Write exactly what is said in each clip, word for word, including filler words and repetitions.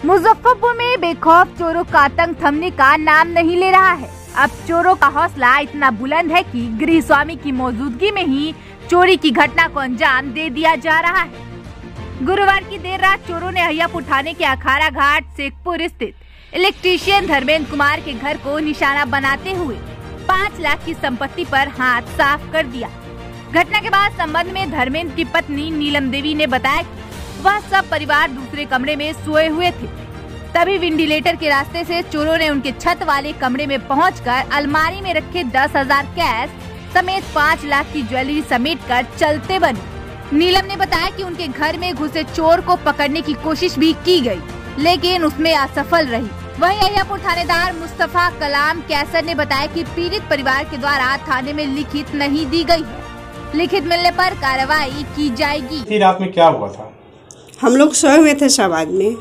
मुजफ्फरपुर में बेखौफ चोरों का आतंक थमने का नाम नहीं ले रहा है। अब चोरों का हौसला इतना बुलंद है कि गृह स्वामी की मौजूदगी में ही चोरी की घटना को अंजाम दे दिया जा रहा है। गुरुवार की देर रात चोरों ने अहियापुर थाने के अखाड़ा घाट शेखपुर स्थित इलेक्ट्रीशियन धर्मेंद्र कुमार के घर को निशाना बनाते हुए पाँच लाख की संपत्ति पर हाथ साफ कर दिया। घटना के बाद संबंध में धर्मेंद्र की पत्नी नीलम देवी ने बताया कि वह सब परिवार दूसरे कमरे में सोए हुए थे। तभी वेंटिलेटर के रास्ते से चोरों ने उनके छत वाले कमरे में पहुंचकर अलमारी में रखे दस हजार कैश समेत पाँच लाख की ज्वेलरी समेट कर चलते बने। नीलम ने बताया कि उनके घर में घुसे चोर को पकड़ने की कोशिश भी की गई, लेकिन उसमें असफल रही। वहीं अहियापुर थानेदार मुस्तफा कलाम कैसर ने बताया कि पीड़ित परिवार के द्वारा थाने में लिखित नहीं दी गई है। लिखित मिलने पर कार्रवाई की जाएगी। फिर रात में क्या हुआ था? हम लोग सोए हुए थे सब आदमी,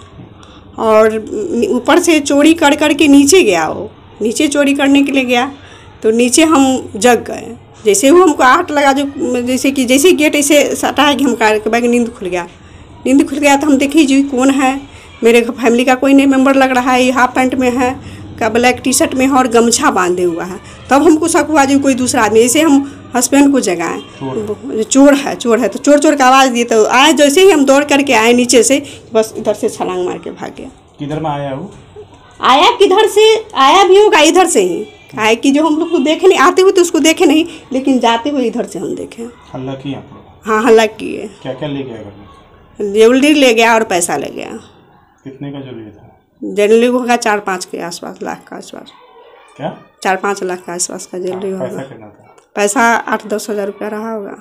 और ऊपर से चोरी कर कर के नीचे गया। वो नीचे चोरी करने के लिए गया तो नीचे हम जग गए। जैसे वो हमको आहट लगा, जो जैसे कि जैसे गेट ऐसे सटा है कि हम के नींद खुल गया। नींद खुल गया तो हम देखे जी कौन है। मेरे फैमिली का कोई नहीं मेंबर लग रहा है। ये हाफ पैंट में है, का ब्लैक टी शर्ट में है और गमछा बांधे हुआ है। तब हमको शक हुआ जो कोई दूसरा आदमी, जैसे हम हस्बैंड को जगाएं चोर है चोर है तो चोर चोर का आवाज़ दिए तो आए। जैसे ही हम दौड़ करके आए नीचे से, बस इधर से छलांग मार के भाग गया। किधर में आया वो? आया किधर से आया भी होगा, इधर से ही आए कि जो हम लोग को देखे नहीं, आते हुए तो उसको देखे नहीं, लेकिन जाते हुए इधर से हम देखे। हल्ला किया? हाँ हल्ला किए। क्या क्या ले गया? ज्वेलरी ले गया और पैसा ले गया। कितने का ज्वेलरी था? ज्वेलरी होगा चार पाँच के आसपास, लाख का आसपास। क्या? चार पाँच लाख के आसपास का ज्वेलरी होगा। पैसा कितना था? पैसा आठ दस हजार रुपया रहा होगा।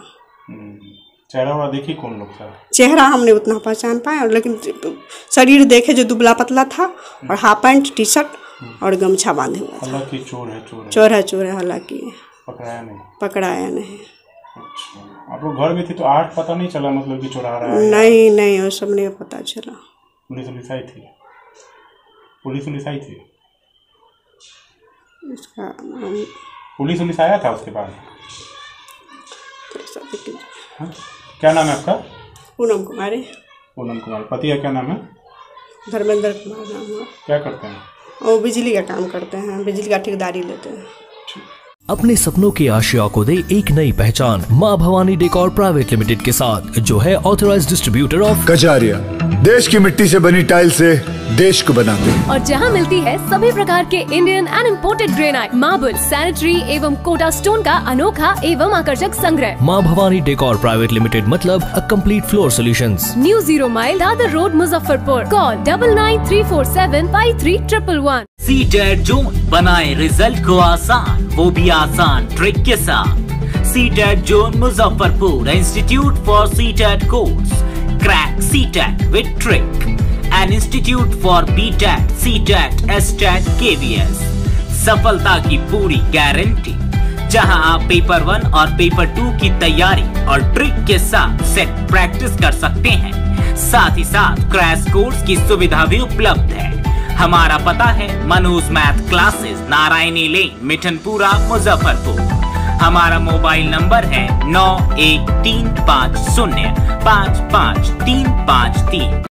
चेहरा वाला देखी कौन लोग था? चेहरा हमने उतना पहचान पाया, और लेकिन शरीर देखे जो दुबला पतला था, और हाफ पैंट टी शर्ट और गमछा बांधे हुआ था। हालांकि चोर है चोर है चोर है चोर है हालांकि पकड़ाया नहीं पकड़ाया नहीं। अच्छा, आप लोग घर में थे तो आठ पता नहीं चला मतलब कि चोरा रहा है? नहीं नहीं वो सब नहीं पता चला। पुलिस पुलिस आई थी? पुलिस पुलिस आई थी? इसका पुलिस पुलिस आया था उसके बाद? हाँ? क्या नाम है आपका? पूनम कुमारी। पूनम कुमारी। पति का क्या नाम है? धर्मेंद्र कुमार नाम है। क्या करते हैं? वो बिजली का काम करते हैं, बिजली का ठेकेदारी लेते हैं। अपने सपनों की आशिया को दे एक नई पहचान माँ भवानी डेकोर प्राइवेट लिमिटेड के साथ, जो है ऑथराइज्ड डिस्ट्रीब्यूटर ऑफ कजारिया। देश की मिट्टी से बनी टाइल से देश को बनाते हैं, और जहां मिलती है सभी प्रकार के Indian and imported granite, marble, sanitary एवं कोटा स्टोन का अनोखा एवं आकर्षक संग्रह। माँ भवानी डेकोर प्राइवेट लिमिटेड मतलब a complete floor solutions. New zero mile Dadar road Muzaffarpur. Call double nine three four seven five three triple one. CTET zone बनाए रिजल्ट को आसान, वो भी आसान ट्रिक के साथ। CTET zone Muzaffarpur, institute for CTET course, crack CTET with trick, an institute for BTET, CTET, STET, KVS. सफलता की पूरी गारंटी, जहां आप पेपर वन और पेपर टू की तैयारी और ट्रिक के साथ सेट प्रैक्टिस कर सकते हैं। साथ ही साथ क्रैश कोर्स की सुविधा भी उपलब्ध है। हमारा पता है Manoj math classes, Narayani lane, Mithanpura, Muzaffarpur. हमारा मोबाइल नंबर है नौ एक तीन पाँच शून्य पाँच पाँच तीन पाँच तीन।